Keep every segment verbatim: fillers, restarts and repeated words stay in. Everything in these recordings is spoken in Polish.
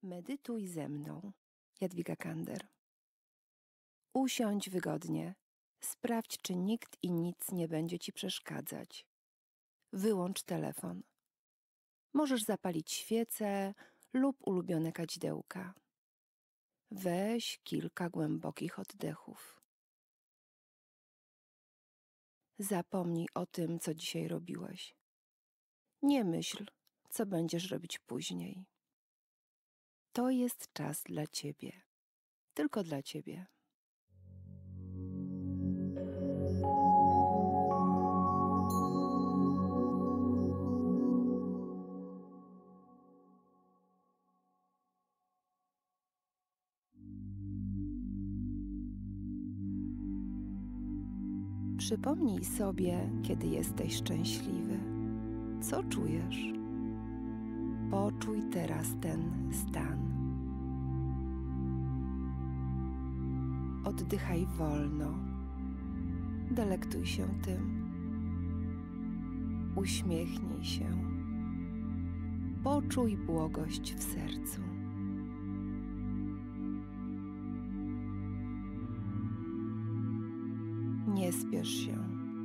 Medytuj ze mną. Jadwiga Kander. Usiądź wygodnie. Sprawdź, czy nikt i nic nie będzie ci przeszkadzać. Wyłącz telefon. Możesz zapalić świecę lub ulubione kadzidełka. Weź kilka głębokich oddechów. Zapomnij o tym, co dzisiaj robiłeś. Nie myśl, co będziesz robić później. To jest czas dla ciebie. Tylko dla ciebie. Przypomnij sobie, kiedy jesteś szczęśliwy. Co czujesz? Poczuj teraz ten stan. Oddychaj wolno. Delektuj się tym. Uśmiechnij się. Poczuj błogość w sercu. Nie spiesz się.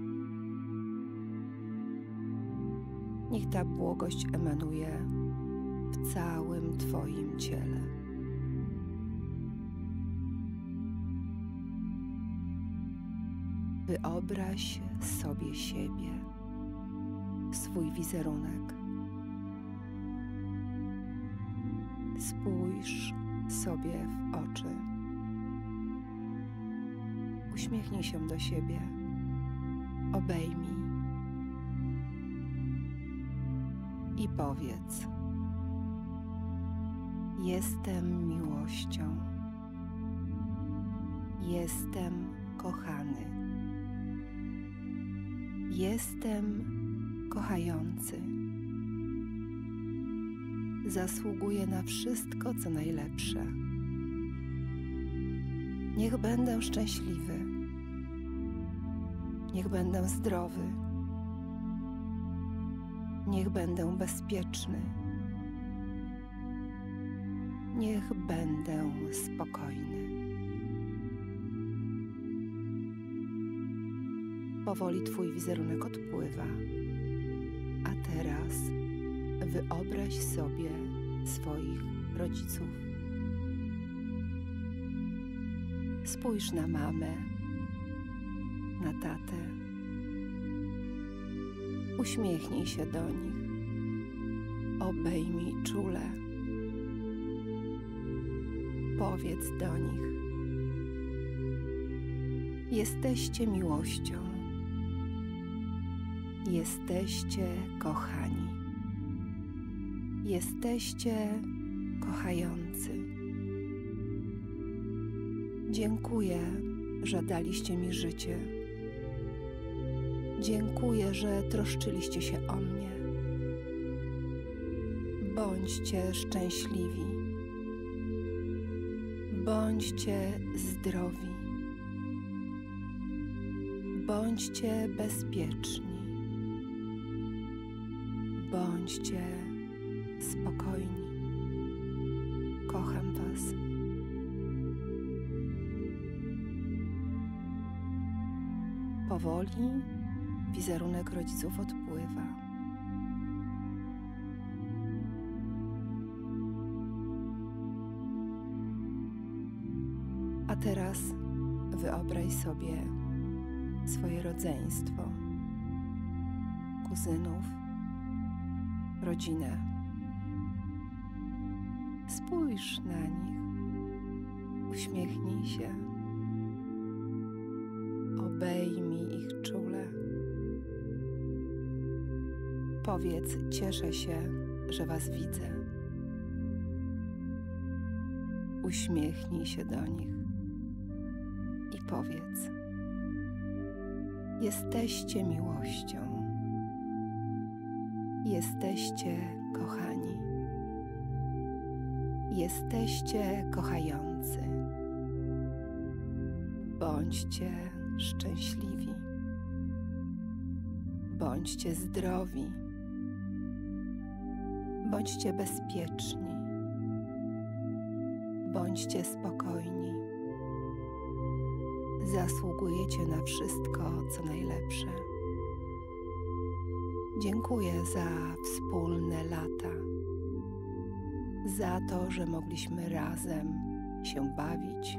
Niech ta błogość emanuje w całym twoim ciele. Wyobraź sobie siebie, swój wizerunek. Spójrz sobie w oczy. Uśmiechnij się do siebie. Obejmij. I powiedz: jestem miłością. Jestem kochany. Jestem kochający. Zasługuję na wszystko, co najlepsze. Niech będę szczęśliwy. Niech będę zdrowy. Niech będę bezpieczny. Niech będę spokojny. Powoli twój wizerunek odpływa. A teraz wyobraź sobie swoich rodziców. Spójrz na mamę, na tatę. Uśmiechnij się do nich. Obejmij czule. Powiedz do nich: jesteście miłością. Jesteście kochani. Jesteście kochający. Dziękuję, że daliście mi życie. Dziękuję, że troszczyliście się o mnie. Bądźcie szczęśliwi. Bądźcie zdrowi. Bądźcie bezpieczni. Bądźcie spokojni. Kocham was. Powoli wizerunek rodziców odpływa. A teraz wyobraź sobie swoje rodzeństwo, kuzynów, rodzinę. Spójrz na nich. Uśmiechnij się. Obejmij ich czule. Powiedz: cieszę się, że was widzę. Uśmiechnij się do nich i powiedz: jesteście miłością. Jesteście kochani. Jesteście kochający. Bądźcie szczęśliwi. Bądźcie zdrowi. Bądźcie bezpieczni. Bądźcie spokojni. Zasługujecie na wszystko, co najlepsze. Dziękuję za wspólne lata, za to, że mogliśmy razem się bawić,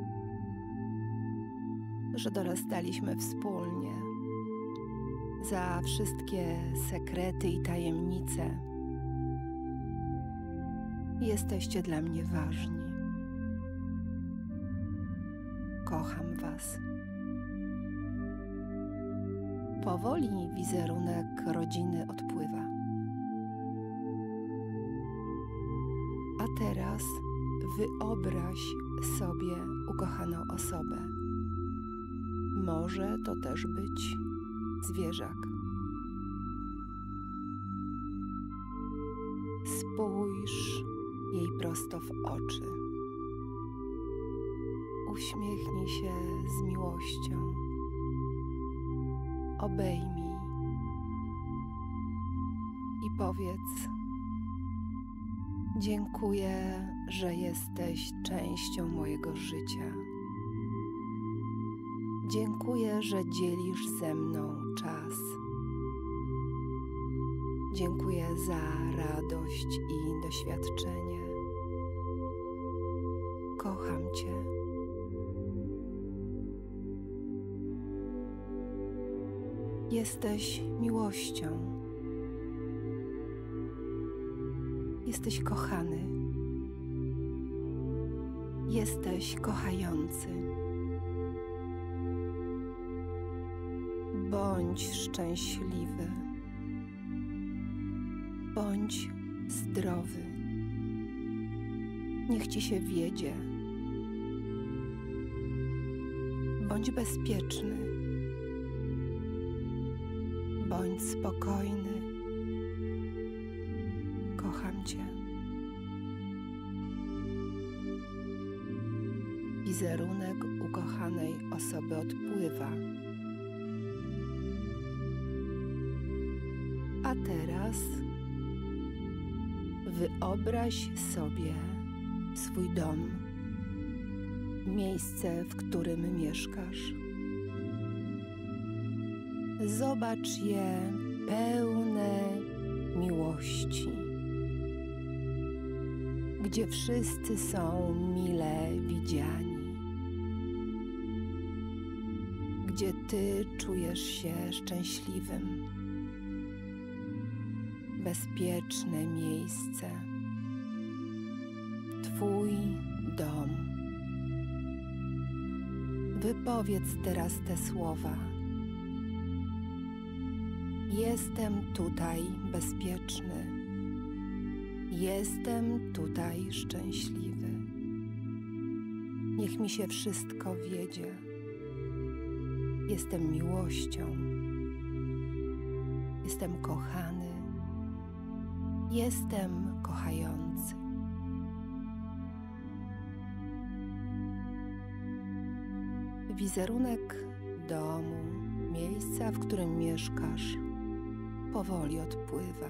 że dorastaliśmy wspólnie, za wszystkie sekrety i tajemnice. Jesteście dla mnie ważni. Kocham was. Powoli wizerunek rodziny odpływa. A teraz wyobraź sobie ukochaną osobę. Może to też być zwierzak. Spójrz jej prosto w oczy. Uśmiechnij się z miłością. Obejmij i powiedz: dziękuję, że jesteś częścią mojego życia. Dziękuję, że dzielisz ze mną czas. Dziękuję za radość i doświadczenie. Kocham Cię. Jesteś miłością. Jesteś kochany. Jesteś kochający. Bądź szczęśliwy. Bądź zdrowy. Niech Ci się wiedzie. Bądź bezpieczny. Bądź spokojny. Kocham Cię. Wizerunek ukochanej osoby odpływa. A teraz wyobraź sobie swój dom, miejsce, w którym mieszkasz. Zobacz je pełne miłości, gdzie wszyscy są mile widziani, gdzie Ty czujesz się szczęśliwym. Bezpieczne miejsce, Twój dom. Wypowiedz teraz te słowa. Jestem tutaj bezpieczny. Jestem tutaj szczęśliwy. Niech mi się wszystko wiedzie. Jestem miłością. Jestem kochany. Jestem kochający. Wizerunek domu, miejsca, w którym mieszkasz, powoli odpływa.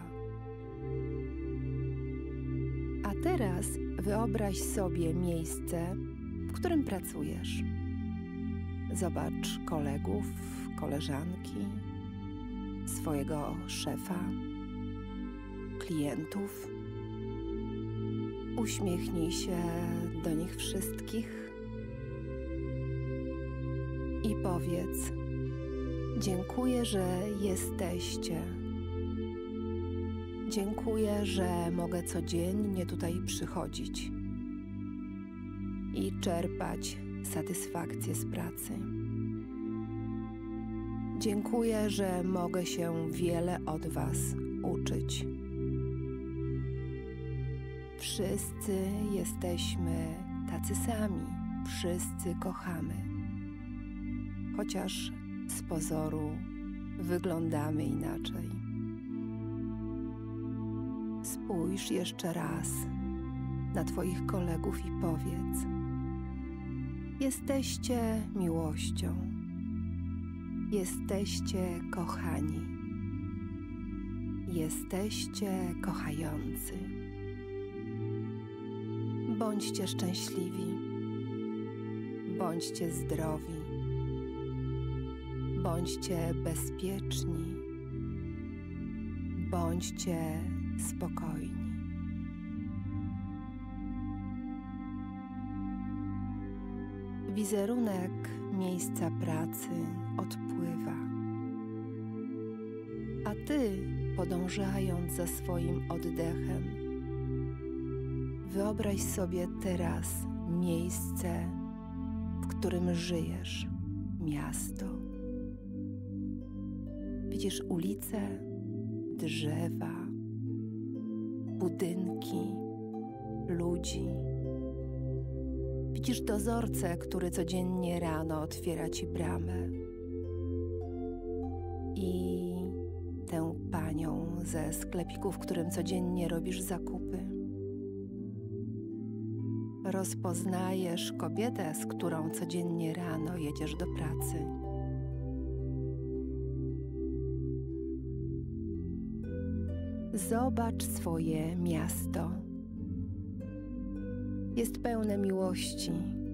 A teraz wyobraź sobie miejsce, w którym pracujesz. Zobacz kolegów, koleżanki, swojego szefa, klientów. Uśmiechnij się do nich wszystkich i powiedz: dziękuję, że jesteście. Dziękuję, że mogę codziennie tutaj przychodzić i czerpać satysfakcję z pracy. Dziękuję, że mogę się wiele od Was uczyć. Wszyscy jesteśmy tacy sami, wszyscy kochamy, chociaż z pozoru wyglądamy inaczej. Spójrz jeszcze raz na Twoich kolegów i powiedz: jesteście miłością, jesteście kochani, jesteście kochający. Bądźcie szczęśliwi, bądźcie zdrowi, bądźcie bezpieczni, bądźcie spokojni. Wizerunek miejsca pracy odpływa, a Ty, podążając za swoim oddechem, wyobraź sobie teraz miejsce, w którym żyjesz, miasto. Widzisz ulice, drzewa, budynki, ludzi. Widzisz dozorcę, który codziennie rano otwiera Ci bramę, i tę panią ze sklepiku, w którym codziennie robisz zakupy. Rozpoznajesz kobietę, z którą codziennie rano jedziesz do pracy. Zobacz swoje miasto. Jest pełne miłości,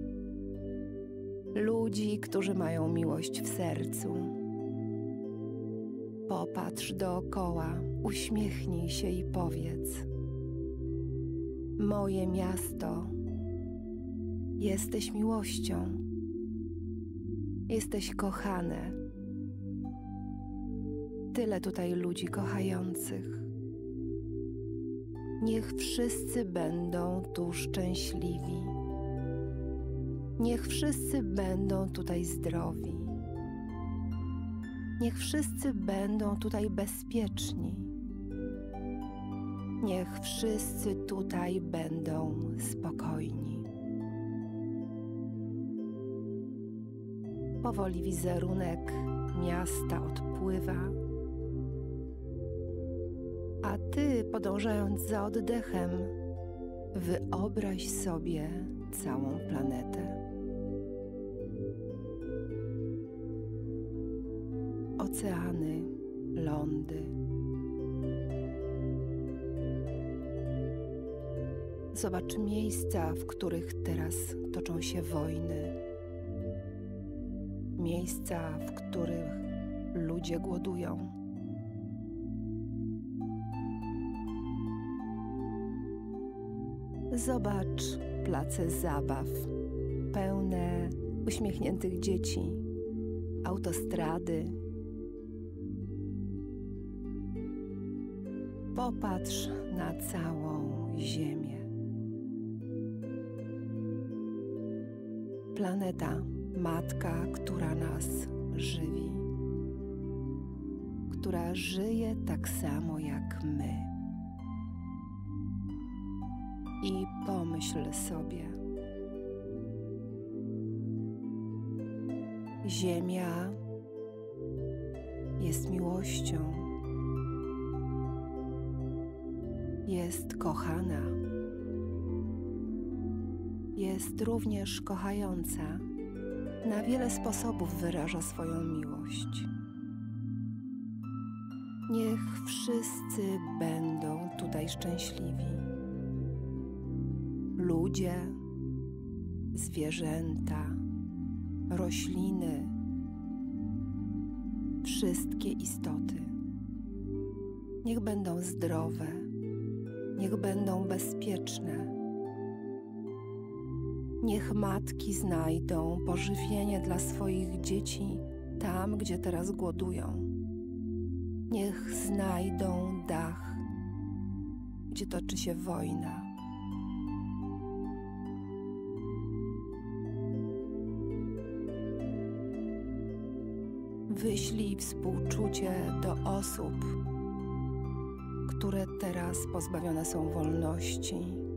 ludzi, którzy mają miłość w sercu. Popatrz dookoła, uśmiechnij się i powiedz: moje miasto, jesteś miłością, jesteś kochane. Tyle tutaj ludzi kochających. Niech wszyscy będą tu szczęśliwi. Niech wszyscy będą tutaj zdrowi. Niech wszyscy będą tutaj bezpieczni. Niech wszyscy tutaj będą spokojni. Powoli wizerunek miasta odpływa, a Ty, podążając za oddechem, wyobraź sobie całą planetę. Oceany, lądy. Zobacz miejsca, w których teraz toczą się wojny. Miejsca, w których ludzie głodują. Zobacz place zabaw, pełne uśmiechniętych dzieci, autostrady. Popatrz na całą ziemię. Planeta, matka, która nas żywi, która żyje tak samo jak my. I pomyśl sobie: Ziemia jest miłością, jest kochana, jest również kochająca, na wiele sposobów wyraża swoją miłość. Niech wszyscy będą tutaj szczęśliwi. Ludzie, zwierzęta, rośliny, wszystkie istoty. Niech będą zdrowe, niech będą bezpieczne. Niech matki znajdą pożywienie dla swoich dzieci tam, gdzie teraz głodują. Niech znajdą dach, gdzie toczy się wojna. Wyślij współczucie do osób, które teraz pozbawione są wolności,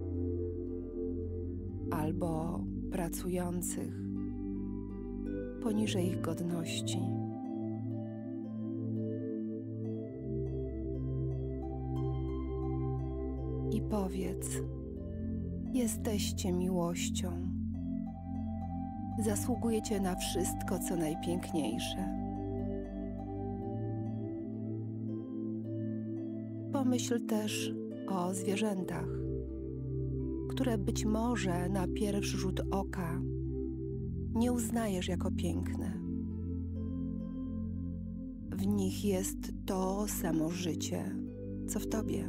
albo pracujących poniżej ich godności. I powiedz: jesteście miłością. Zasługujecie na wszystko, co najpiękniejsze. Pomyśl też o zwierzętach, które być może na pierwszy rzut oka nie uznajesz jako piękne. W nich jest to samo życie, co w tobie.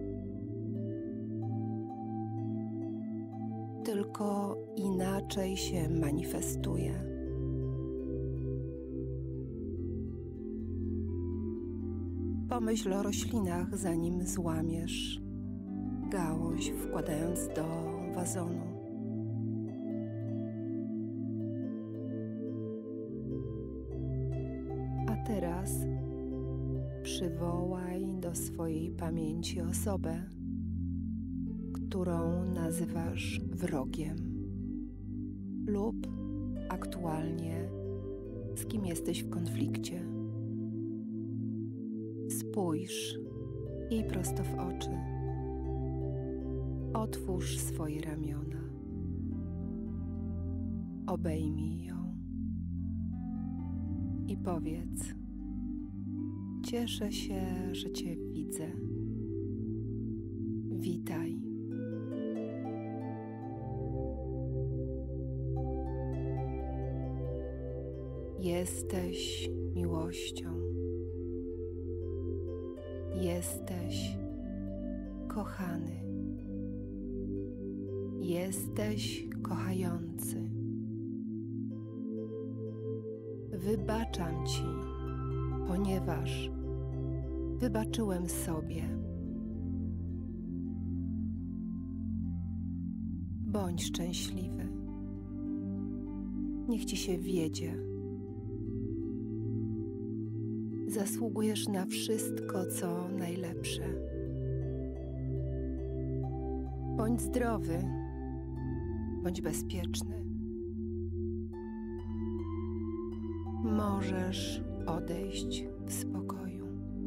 Tylko inaczej się manifestuje. Pomyśl o roślinach, zanim złamiesz gałąź, wkładając do wazonu. A teraz przywołaj do swojej pamięci osobę, którą nazywasz wrogiem, lub aktualnie z kim jesteś w konflikcie. Spójrz jej prosto w oczy. Otwórz swoje ramiona. Obejmij ją i powiedz: cieszę się, że cię widzę. Witaj. Jesteś miłością. Jesteś kochany. Jesteś kochający. Wybaczam ci, ponieważ wybaczyłem sobie. Bądź szczęśliwy. Niech ci się wiedzie. Zasługujesz na wszystko, co najlepsze. Bądź zdrowy, bądź bezpieczny. Możesz odejść w spokoju.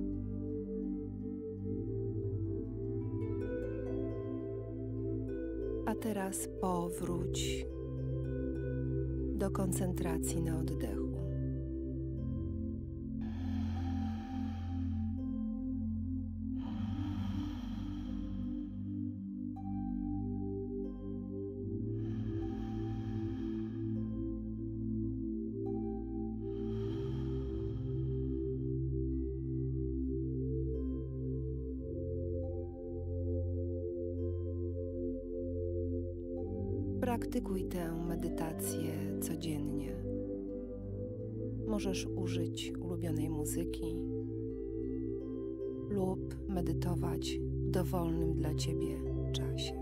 A teraz powróć do koncentracji na oddechu. Praktykuj tę medytację codziennie. Możesz użyć ulubionej muzyki lub medytować w dowolnym dla ciebie czasie.